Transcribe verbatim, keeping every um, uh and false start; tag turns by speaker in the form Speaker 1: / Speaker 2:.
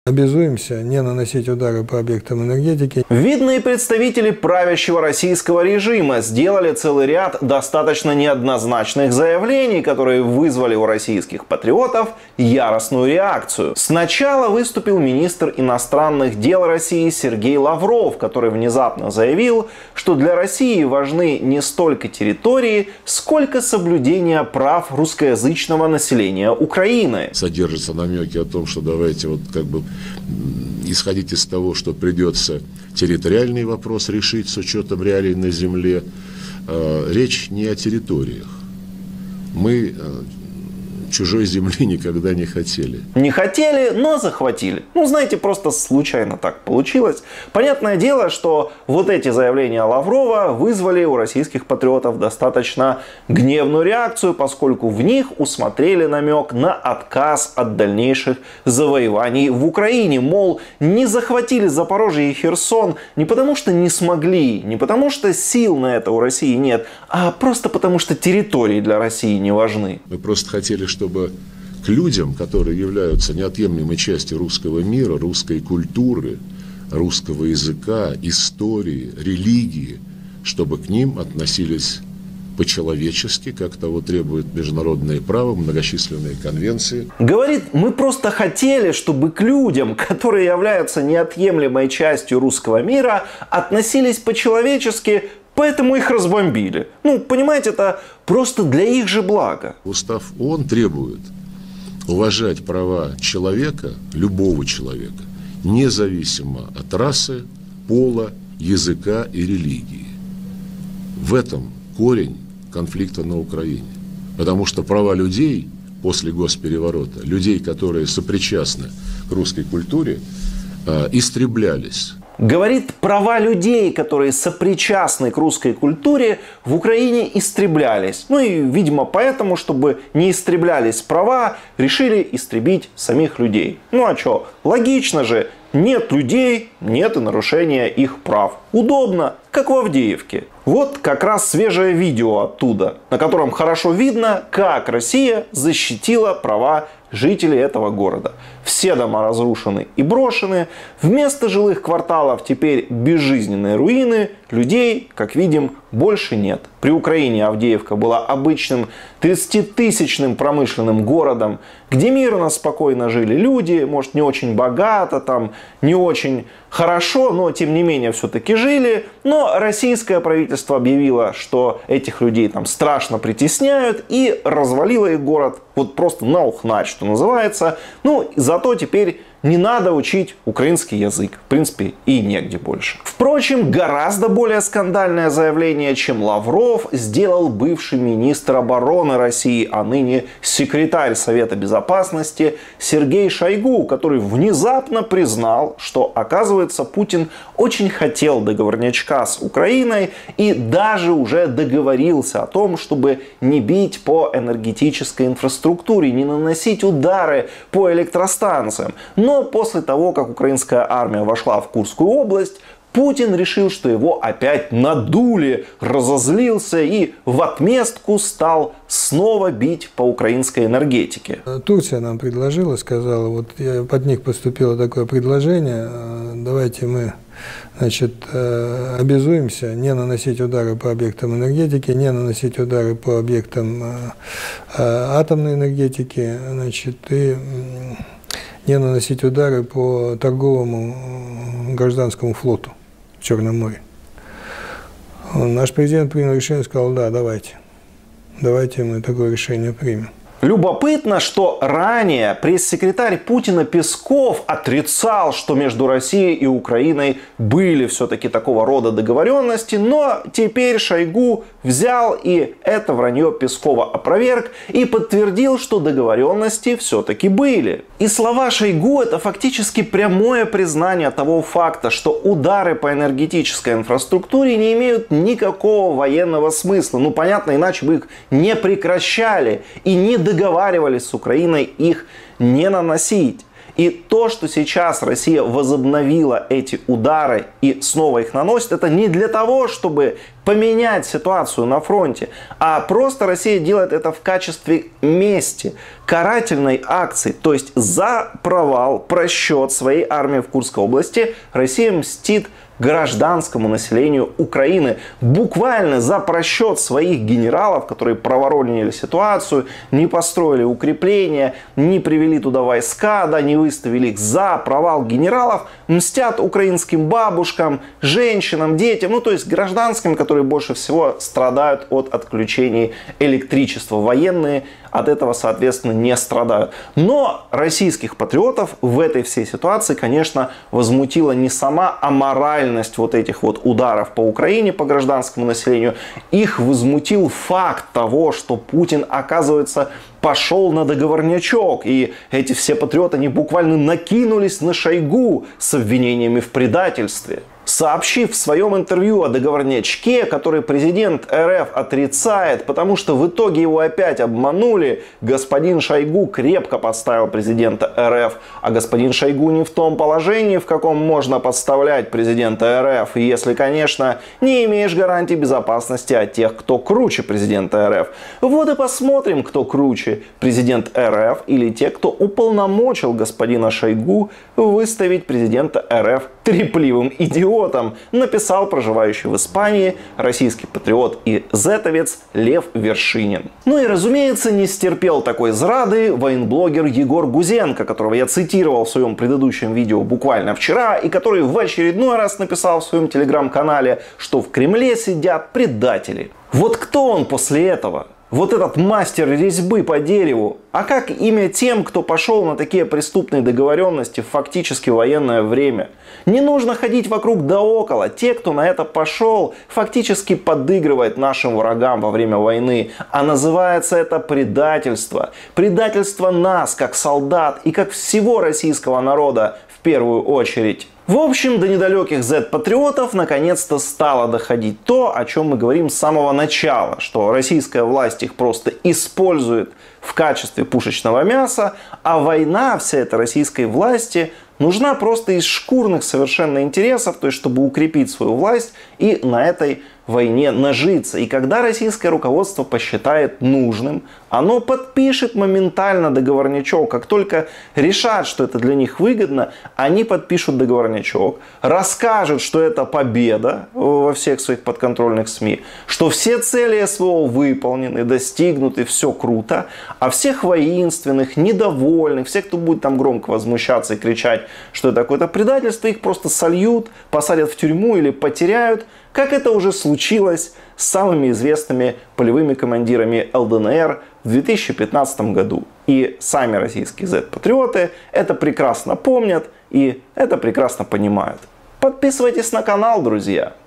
Speaker 1: Обязуемся не наносить удары по объектам энергетики.
Speaker 2: Видные представители правящего российского режима сделали целый ряд достаточно неоднозначных заявлений, которые вызвали у российских патриотов яростную реакцию. Сначала выступил министр иностранных дел России Сергей Лавров, который внезапно заявил, что для России важны не столько территории, сколько соблюдение прав русскоязычного населения Украины.
Speaker 3: Содержатся намеки о том, что давайте вот как бы исходить из того, что придется территориальный вопрос решить с учетом реалий на земле. Речь не о территориях. Мы чужой земли никогда не хотели.
Speaker 2: Не хотели, но захватили. Ну, знаете, просто случайно так получилось. Понятное дело, что вот эти заявления Лаврова вызвали у российских патриотов достаточно гневную реакцию, поскольку в них усмотрели намек на отказ от дальнейших завоеваний в Украине. Мол, не захватили Запорожье и Херсон не потому, что не смогли, не потому, что сил на это у России нет, а просто потому, что территории для России не важны.
Speaker 3: Мы просто хотели, чтобы к людям, которые являются неотъемлемой частью русского мира, русской культуры, русского языка, истории, религии, чтобы к ним относились по-человечески, как того требует международное право, многочисленные конвенции.
Speaker 2: Говорит, мы просто хотели, чтобы к людям, которые являются неотъемлемой частью русского мира, относились по-человечески, поэтому их разбомбили. Ну, понимаете, это просто для их же блага.
Speaker 3: Устав ООН требует уважать права человека, любого человека, независимо от расы, пола, языка и религии. В этом корень конфликта на Украине. Потому что права людей после госпереворота, людей, которые сопричастны к русской культуре, истреблялись.
Speaker 2: Говорит, права людей, которые сопричастны к русской культуре, в Украине истреблялись. Ну и, видимо, поэтому, чтобы не истреблялись права, решили истребить самих людей. Ну а что, логично же, нет людей, нет и нарушения их прав. Удобно, как в Авдеевке. Вот как раз свежее видео оттуда, на котором хорошо видно, как Россия защитила права жителей этого города. Все дома разрушены и брошены. Вместо жилых кварталов теперь безжизненные руины. Людей, как видим, больше нет. При Украине Авдеевка была обычным тридцатитысячным промышленным городом, где мирно, спокойно жили люди. Может, не очень богато, там, не очень хорошо, но тем не менее все-таки жили. Но российское правительство объявило, что этих людей там страшно притесняют, и развалило их город вот просто на ухнать, что называется. Ну, зато теперь не надо учить украинский язык. В принципе, и негде больше. Впрочем, гораздо более скандальное заявление, чем Лавров, сделал бывший министр обороны России, а ныне секретарь Совета Безопасности Сергей Шойгу, который внезапно признал, что, оказывается, Путин очень хотел договорнячка с Украиной и даже уже договорился о том, чтобы не бить по энергетической инфраструктуре, не наносить удары по электростанциям. Но после того, как украинская армия вошла в Курскую область, Путин решил, что его опять надули, разозлился и в отместку стал снова бить по украинской энергетике.
Speaker 1: Турция нам предложила, сказала, вот под них поступило такое предложение, давайте мы, значит, обязуемся не наносить удары по объектам энергетики, не наносить удары по объектам атомной энергетики, значит, и не наносить удары по торговому гражданскому флоту в Черном море. Наш президент принял решение и сказал, да, давайте, давайте мы такое решение примем.
Speaker 2: Любопытно, что ранее пресс-секретарь Путина Песков отрицал, что между Россией и Украиной были все-таки такого рода договоренности, но теперь Шойгу взял и это вранье Пескова опроверг и подтвердил, что договоренности все-таки были. И слова Шойгу — это фактически прямое признание того факта, что удары по энергетической инфраструктуре не имеют никакого военного смысла. Ну, понятно, иначе бы их не прекращали и не договаривались с Украиной их не наносить. И то, что сейчас Россия возобновила эти удары и снова их наносит, это не для того, чтобы поменять ситуацию на фронте, а просто Россия делает это в качестве мести, карательной акции. То есть за провал, просчет своей армии в Курской области Россия мстит гражданскому населению Украины. Буквально за просчет своих генералов, которые проворонили ситуацию, не построили укрепления, не привели туда войска, да, не выставили их. За провал генералов мстят украинским бабушкам, женщинам, детям, ну то есть гражданским, которые больше всего страдают от отключений электричества. Военные от этого, соответственно, не страдают. Но российских патриотов в этой всей ситуации, конечно, возмутила не сама аморальность вот этих вот ударов по Украине, по гражданскому населению. Их возмутил факт того, что Путин, оказывается, пошел на договорнячок. И эти все патриоты, они буквально накинулись на Шойгу с обвинениями в предательстве. Сообщив в своем интервью о договорнячке, который президент РФ отрицает, потому что в итоге его опять обманули, господин Шойгу крепко подставил президента РФ. А господин Шойгу не в том положении, в каком можно подставлять президента РФ, если, конечно, не имеешь гарантии безопасности от тех, кто круче президента РФ. Вот и посмотрим, кто круче, президент РФ или те, кто уполномочил господина Шойгу выставить президента РФ трепливым идиотом, написал проживающий в Испании российский патриот и зетовец Лев Вершинин. Ну и, разумеется, не стерпел такой зрады военблогер Егор Гузенко, которого я цитировал в своем предыдущем видео буквально вчера, и который в очередной раз написал в своем телеграм-канале, что в Кремле сидят предатели. Вот кто он после этого? Вот этот мастер резьбы по дереву. А как имя тем, кто пошел на такие преступные договоренности в фактически военное время? Не нужно ходить вокруг да около. Те, кто на это пошел, фактически подыгрывает нашим врагам во время войны. А называется это предательство. Предательство нас, как солдат и как всего российского народа в первую очередь. В общем, до недалеких зет-патриотов наконец-то стало доходить то, о чем мы говорим с самого начала, что российская власть их просто использует в качестве пушечного мяса, а война вся этой российской власти нужна просто из шкурных совершенно интересов, то есть чтобы укрепить свою власть и на этой войне нажиться. И когда российское руководство посчитает нужным, оно подпишет моментально договорнячок. Как только решат, что это для них выгодно, они подпишут договорнячок, расскажут, что это победа во всех своих подконтрольных СМИ, что все цели СВО выполнены, достигнуты, все круто, а всех воинственных, недовольных, всех, кто будет там громко возмущаться и кричать, что это какое-то предательство, их просто сольют, посадят в тюрьму или потеряют, как это уже случилось с самыми известными полевыми командирами ЛДНР в две тысячи пятнадцатом году. И сами российские зет-патриоты это прекрасно помнят и это прекрасно понимают. Подписывайтесь на канал, друзья!